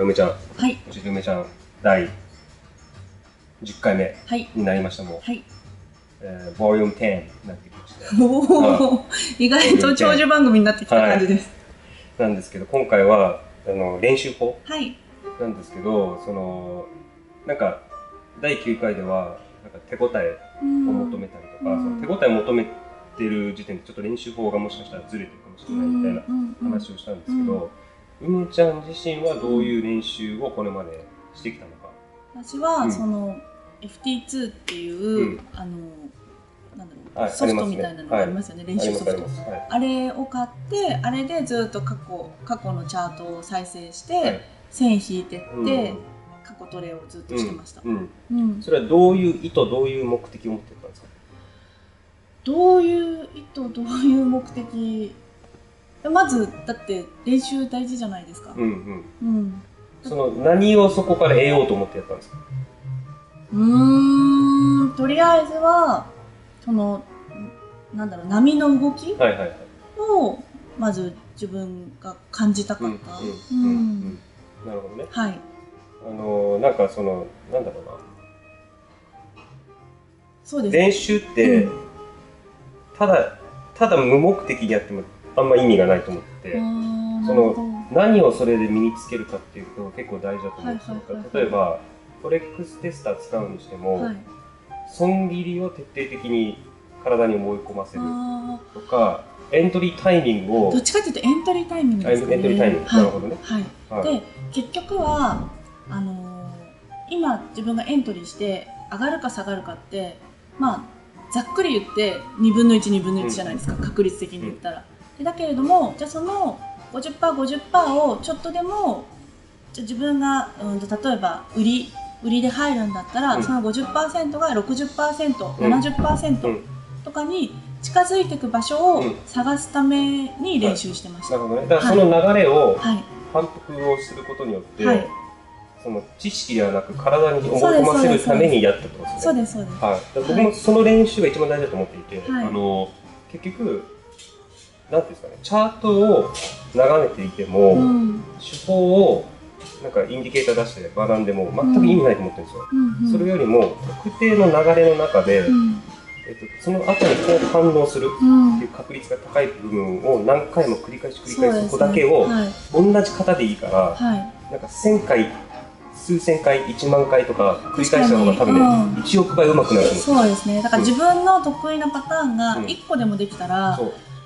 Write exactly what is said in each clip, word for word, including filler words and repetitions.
梅ちゃん、 はい、 そして梅ちゃんだいじゅっかいめはいになりました。もう、 はい、 えー、ボリュームじゅうになってきました。 おお、意外と長寿番組になってきた感じです。 はい、なんですけど、今回はあの練習法なんですけど、 はい、 そのなんかだいきゅうかいではなんか手応えを求めたりとか、その手応えを求めてる時点でちょっと練習法がもしかしたらずれてるかもしれないみたいな話をしたんですけど、梅ちゃん自身はどういう練習をこれまでしてきたのか。 私は、うん、その エフティーツー っていう、うん、あのなんだろう、はい、ソフトみたいなのがありますよね、はい、練習ソフト あ, あ,、はい、あれを買ってあれでずっと過去過去のチャートを再生して、はい、線引いてって、うん、過去トレをずっとしてました、 うんうんうん、それはどういう意図どういう目的を持ってたんですか？ どういう意図どういう目的、まずだって練習大事じゃないですか。うんうんうん、 その何をそこから得ようと思ってやったんですか？ うーん、とりあえずはそのなんだろう、波の動きをまず自分が感じたかった。 なるほどね。 はい。 あのなんかそのなんだろうな。 そうですね。 練習って、うん、ただただ無目的にやってもあんま意味がないと思って、その何をそれで身につけるかっていうと結構大事だと思うんですよ。例えばフォレックステスター使うにしても、はい、損切りを徹底的に体に思い込ませるとか、エントリータイミングをどっちかというとエントリータイミングですね。 エントリータイミング、はい、なるほどね。 はいはい、で結局はあのー、今自分がエントリーして上がるか下がるかってまあざっくり言ってにぶんのいち、にぶんのいちじゃないですか、うん、確率的に言ったら、うん、だけれどもじゃあその ごじゅっパーセント、ごじゅっパーセント をちょっとでもじゃ自分が、うん、例えば売り売りで入るんだったら、うん、その ごじゅっパーセント が ろくじゅっパーセント、うん、ななじゅっパーセント とかに近づいていく場所を探すために練習してました。 なるほどね。だからその流れを反復をすることによって、はい、その知識ではなく体に思い込ませるためにやったってことですね。 そうですそうです。 はい。僕もその練習が一番大事だと思っていて、はい、あの結局なんていうんですかね、チャートを眺めていても、うん、手法をなんかインディケーター出して学んでも全く意味ないと思ってるんですよ。うんうん、それよりも特定の流れの中で、うん、えっと、その後にこう反応するっていう確率が高い部分を何回も繰り返し繰り返し、そこだけを同じ型でいいから、はい、なんかせんかい、数千回、いちまんかいとか繰り返した方が多分ね、うん、いちおくばい上手くなると思う。 そうですね。だから自分の得意なパターンがいっこでもできたら、うん、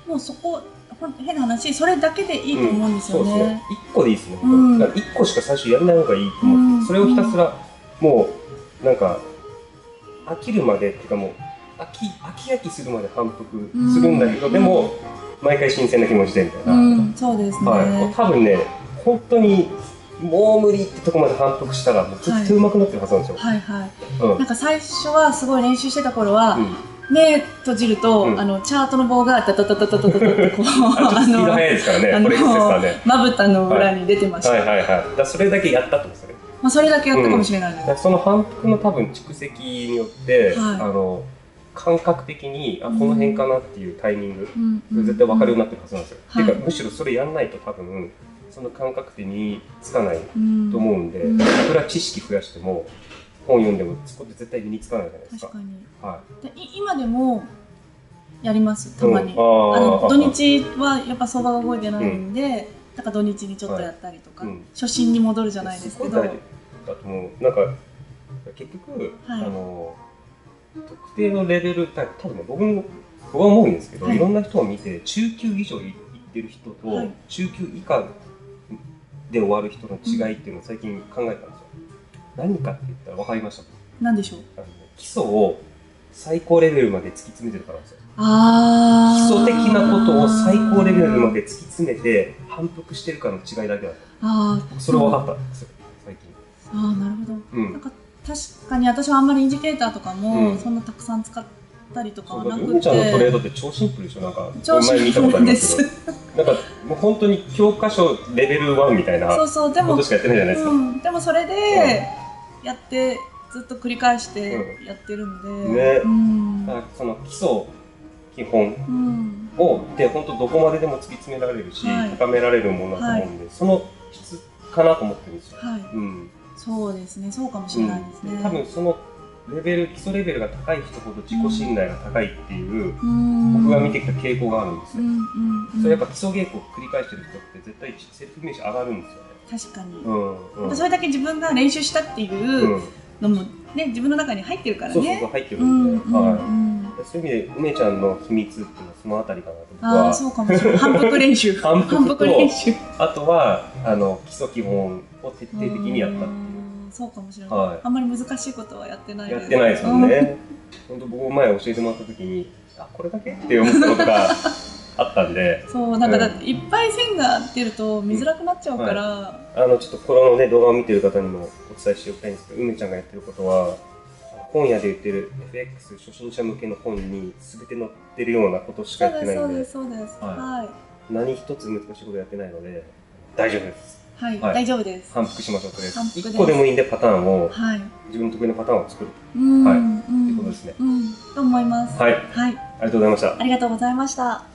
もうそこ変な話、それだけでいいと思うんですよね。うん、そうですね。いっこでいいですね。うん、だからいっこしか最初やらない方がいいと思って、うん、それをひたすらもうなんか飽きるまでっていうかもう飽き飽き飽きするまで反復するんだけど、うん、でも毎回新鮮な気持ちでみたいな。うん、そうですね。はい、多分ね、本当にもう無理ってとこまで反復したらもう絶対上手くなってるはずなんですよ。はいはいはい。うん、なんか最初はすごい練習してた頃は。うん、目閉じると、うん、あのチャートの棒がタタタタタタタタってこうあのまぶたの裏に出てました。 はいはいはいはい。だそれだけやったってことですね。 まあそれだけやったかもしれないです。 うん、その反復の多分蓄積によって、はい、あの感覚的にあこの辺かなっていうタイミング、うん、絶対分かるようになってるはずなんですよ。うん、っていうかむしろそれやんないと多分その感覚的につかないと思うんで、うん、いくら知識増やしても。本読んでもそこって絶対身につかないじゃないですか。確かに。はい。で今でもやりますたまに。うん、ああの土日はやっぱ相場が動いてないんで、うん、だから土日にちょっとやったりとか、はい、初心に戻るじゃないですけど。すごい大事だと思う。なんか結局、はい、あの特定のレベル多分ね僕も僕は思うんですけど、はい、いろんな人を見て中級以上いってる人と、はい、中級以下で終わる人の違いっていうのを最近考えたんですよ。何かって言ったら分かりました。 何でしょう。 あの基礎を最高レベルまで突き詰めてるからなんですよ。あ基礎的なことを最高レベルまで突き詰めて反復してるからの違いだけだった。あそれ分かったんですよ最近。 ああなるほど。うん、なんか確かに私はあんまりインジケーターとかもそんなたくさん使ったりとかはなくて。 梅ちゃんのトレードって超シンプルでしょ。なんか前見たことありますけど。なんかもう本当に教科書レベルワンみたいなことしかやってないじゃないですか。 うん、でもそれで、うんやってずっと繰り返してやってるんで、うんねうん、 だからその基礎基本を、うん、で本当どこまででも突き詰められるし、はい、高められるものだと思うんで、はい、その質かなと思ってるんですよ。 はい。 うん。 そうですね。そうかもしれないですね。 うん、多分そのレベル基礎レベルが高い人ほど自己信頼が高いっていう、うん、僕が見てきた傾向があるんですよ。うんうんうん、それやっぱ基礎稽古を繰り返してる人って絶対セルフイメージ上がるんですよね。 確かに。 うんうん、 それだけ自分が練習したっていうのもね、自分の中に入ってるからね。 そうそうそう入ってるんで、はい。そういう意味で梅ちゃんの秘密っていうのはそのあたりかなと僕は。 ああ、そうかもしれない。反復練習。 反復と練習。あとはあの基礎基本を徹底的にやったっていう。 そうかもしれない、はい、あんまり難しいことはやってないです。 やってないですもんね。本当僕も前教えてもらった時に、あ、これだけって思ったことがあったんで。 そう、なんかだっていっぱい線が出ると見づらくなっちゃうから。うん、はい、 あのちょっとこのね動画を見てる方にもお伝えしておきたいんですけど、梅ちゃんがやってることは本屋で売ってる エフエックス 初心者向けの本に全て載ってるようなことしかやってないんで。 そうですそうですそうです。はい。はい、 何一つ難しいことやってないので大丈夫です。 はい、はい、大丈夫です。 反復しましょうとりあえず。一個でもいいんでパターンを、はい、自分の得意なパターンを作る。はい。ということですね。 うん、と思います。 はい。はい。ありがとうございました。 ありがとうございました。